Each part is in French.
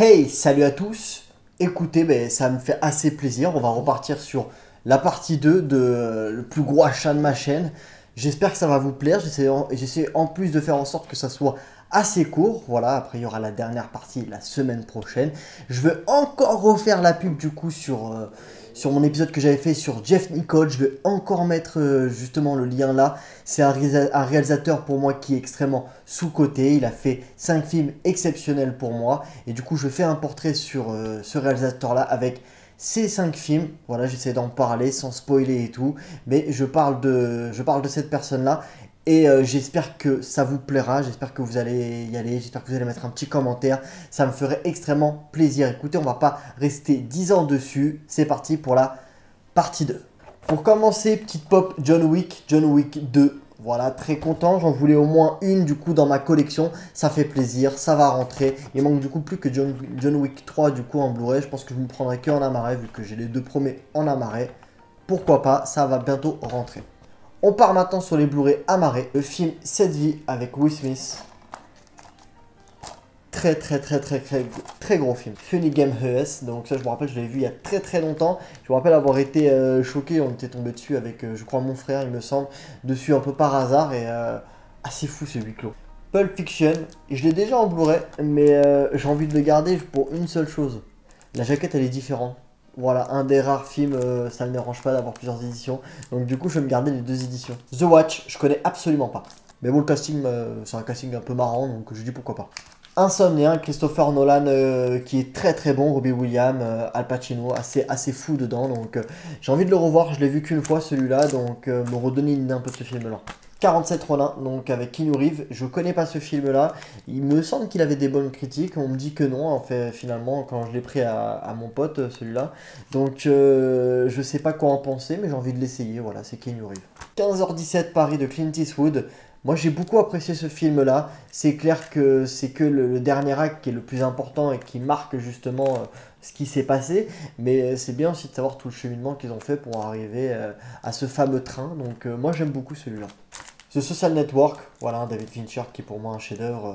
Hey, salut à tous. Écoutez, ça me fait assez plaisir. On va repartir sur la partie 2 de le plus gros achat de ma chaîne. J'espère que ça va vous plaire. J'essaie en plus de faire en sorte que ça soit assez court. Voilà, après il y aura la dernière partie la semaine prochaine. Je vais encore refaire la pub du coup sur mon épisode que j'avais fait sur Jeff Nichols. Je vais encore mettre justement le lien là. C'est un réalisateur pour moi qui est extrêmement sous-coté. Il a fait 5 films exceptionnels pour moi. Et du coup, je fais un portrait sur ce réalisateur-là avec ces 5 films. Voilà, j'essaie d'en parler sans spoiler et tout. Mais je parle de cette personne-là. Et j'espère que ça vous plaira. J'espère que vous allez y aller. J'espère que vous allez mettre un petit commentaire. Ça me ferait extrêmement plaisir. Écoutez, on va pas rester 10 ans dessus. C'est parti pour la partie 2. Pour commencer, petite pop John Wick 2. Voilà, très content. J'en voulais au moins une du coup dans ma collection. Ça fait plaisir, ça va rentrer. Il manque du coup plus que John Wick 3 du coup en Blu-ray. Je pense que je me prendrai que en Amaray vu que j'ai les deux premiers en Amaray. Pourquoi pas, ça va bientôt rentrer. On part maintenant sur les Blu-ray Amaray. Le film Cette vie avec Will Smith. Très gros film. Funny Game US, donc ça je me rappelle, je l'avais vu il y a très longtemps. Je me rappelle avoir été choqué, on était tombé dessus avec, je crois, mon frère, il me semble, dessus un peu par hasard et assez fou ce huis clos. Pulp Fiction, je l'ai déjà en Blu-ray, mais j'ai envie de le garder pour une seule chose. La jaquette elle est différente. Voilà, un des rares films, ça ne me dérange pas d'avoir plusieurs éditions. Donc du coup, je vais me garder les deux éditions. The Watch, je connais absolument pas. Mais bon, le casting, c'est un casting un peu marrant, donc je dis pourquoi pas. Insomnia, Christopher Nolan qui est très bon, Robbie Williams, Al Pacino, assez fou dedans, donc j'ai envie de le revoir, je l'ai vu qu'une fois celui-là, donc me redonner une idée un peu de ce film-là. 47 Ronin, donc avec Keanu Reeves, je connais pas ce film-là, il me semble qu'il avait des bonnes critiques, on me dit que non, en fait, finalement, quand je l'ai pris à mon pote, celui-là, donc je sais pas quoi en penser, mais j'ai envie de l'essayer, voilà, c'est Keanu Reeves. 15h17, Paris de Clint Eastwood. Moi j'ai beaucoup apprécié ce film là, c'est clair que c'est que le dernier acte qui est le plus important et qui marque justement ce qui s'est passé, mais c'est bien aussi de savoir tout le cheminement qu'ils ont fait pour arriver à ce fameux train, donc moi j'aime beaucoup celui-là. The Social Network, voilà, David Fincher qui est pour moi un chef-d'œuvre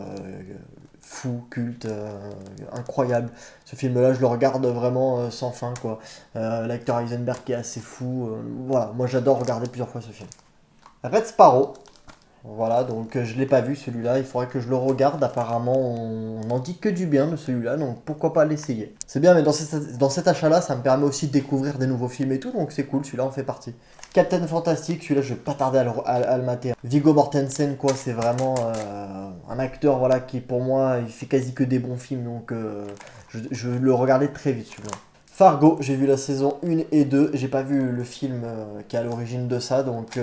fou, culte, incroyable. Ce film-là, je le regarde vraiment sans fin, quoi. L'acteur Heisenberg qui est assez fou, voilà, moi j'adore regarder plusieurs fois ce film. Red Sparrow. Voilà, donc je ne l'ai pas vu celui-là, il faudrait que je le regarde. Apparemment, on n'en dit que du bien de celui-là, donc pourquoi pas l'essayer. C'est bien, mais dans cet achat-là, ça me permet aussi de découvrir des nouveaux films et tout, donc c'est cool, celui-là en fait partie. Captain Fantastic, celui-là je vais pas tarder à le mater. Viggo Mortensen, quoi, c'est vraiment un acteur voilà, qui pour moi, il fait quasi que des bons films, donc je le regardais très vite celui-là. Fargo, j'ai vu la saison 1 et 2, j'ai pas vu le film qui est à l'origine de ça, donc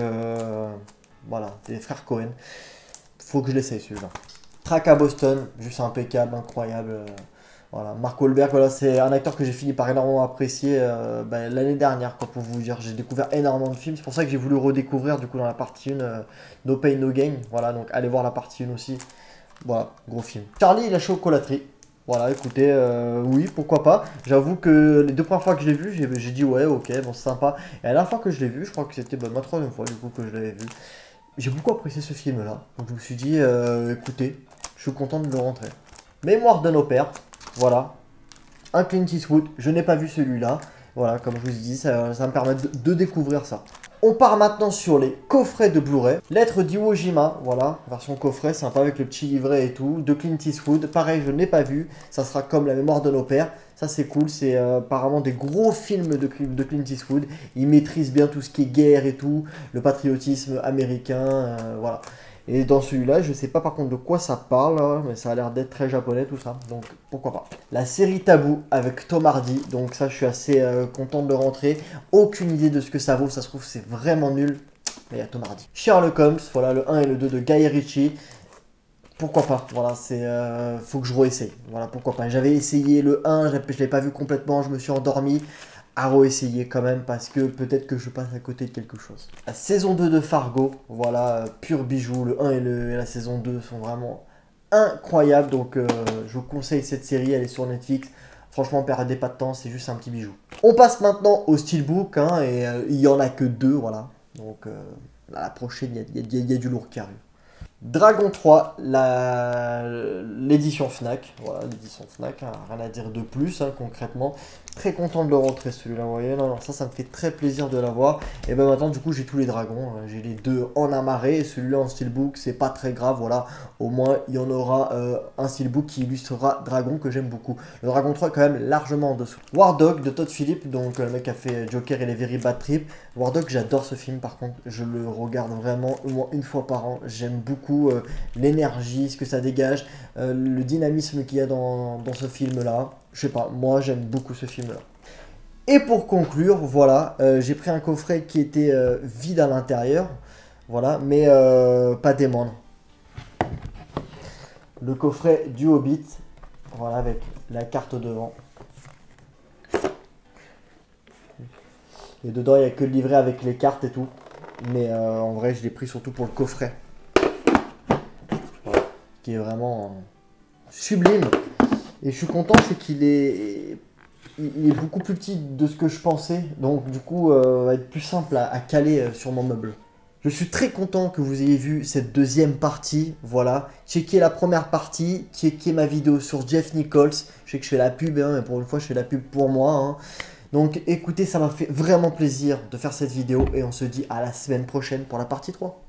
voilà, c'est les frères Cohen. Faut que je l'essaye celui-là. Track à Boston, juste impeccable, incroyable. Voilà, Mark Wahlberg, voilà, c'est un acteur que j'ai fini par énormément apprécier l'année dernière, quoi, pour vous dire. J'ai découvert énormément de films, c'est pour ça que j'ai voulu redécouvrir du coup dans la partie 1 No Pain No Gain. Voilà, donc allez voir la partie 1 aussi. Voilà, gros film. Charlie et la chocolaterie. Voilà, écoutez, oui, pourquoi pas. J'avoue que les deux premières fois que je l'ai vu, j'ai dit ouais, ok, bon, c'est sympa. Et la dernière fois que je l'ai vu, je crois que c'était ma troisième fois du coup que je l'avais vu. J'ai beaucoup apprécié ce film-là. Donc je me suis dit, écoutez, je suis content de le rentrer. Mémoire d'un opère, voilà. Un Clint Eastwood, je n'ai pas vu celui-là. Voilà, comme je vous ai dit, ça me permet de découvrir ça. On part maintenant sur les coffrets de Blu-ray. Lettre d'Iwo Jima, voilà, version coffret, sympa avec le petit livret et tout, de Clint Eastwood. Pareil, je n'ai pas vu, ça sera comme La mémoire de nos pères. Ça c'est cool, c'est apparemment des gros films de Clint Eastwood. Il maîtrise bien tout ce qui est guerre et tout, le patriotisme américain, voilà. Et dans celui-là, je sais pas par contre de quoi ça parle, hein, mais ça a l'air d'être très japonais tout ça, donc pourquoi pas. La série Tabou avec Tom Hardy, donc ça je suis assez content de le rentrer. Aucune idée de ce que ça vaut, ça se trouve c'est vraiment nul, mais il y a Tom Hardy. Sherlock Holmes, voilà le 1 et le 2 de Guy Ritchie. Pourquoi pas, voilà, faut que je réessaye, voilà, pourquoi pas. J'avais essayé le 1, je l'ai pas vu complètement, je me suis endormi. À réessayer quand même parce que peut-être que je passe à côté de quelque chose. La saison 2 de Fargo, voilà, pur bijou, le 1 et la saison 2 sont vraiment incroyables, donc je vous conseille cette série, elle est sur Netflix. Franchement, perdez pas de temps, c'est juste un petit bijou. On passe maintenant au steelbook, hein, et il y en a que 2, voilà. Donc la prochaine, il y a du lourd qui arrive. Dragon 3, l'édition Fnac, voilà, l'édition Fnac, hein, rien à dire de plus, hein, concrètement. Très content de le rentrer celui-là, vous voyez, non, ça me fait très plaisir de l'avoir. Et ben maintenant, du coup, j'ai tous les dragons, hein. J'ai les deux en amarré, et celui-là en steelbook, c'est pas très grave, voilà. Au moins, il y en aura un steelbook qui illustrera Dragon, que j'aime beaucoup. Le Dragon 3 est quand même largement en dessous. War Dog de Todd Phillips, donc le mec qui a fait Joker et les Very Bad Trip. War Dog, j'adore ce film, par contre, je le regarde vraiment au moins une fois par an. J'aime beaucoup l'énergie, ce que ça dégage, le dynamisme qu'il y a dans ce film-là. Je sais pas, moi j'aime beaucoup ce film-là. Et pour conclure, voilà, j'ai pris un coffret qui était vide à l'intérieur, voilà, mais pas des moindres. Le coffret du Hobbit, voilà, avec la carte devant. Et dedans, il n'y a que le livret avec les cartes et tout. Mais en vrai, je l'ai pris surtout pour le coffret. Voilà, qui est vraiment sublime. Et je suis content, c'est qu'il est... Il est beaucoup plus petit de ce que je pensais. Donc du coup, va être plus simple à caler sur mon meuble. Je suis très content que vous ayez vu cette deuxième partie. Voilà. Checkez la première partie. Checkez ma vidéo sur Jeff Nichols. Je sais que je fais la pub, hein, mais pour une fois, je fais la pub pour moi. Hein. Donc écoutez, ça m'a fait vraiment plaisir de faire cette vidéo. Et on se dit à la semaine prochaine pour la partie 3.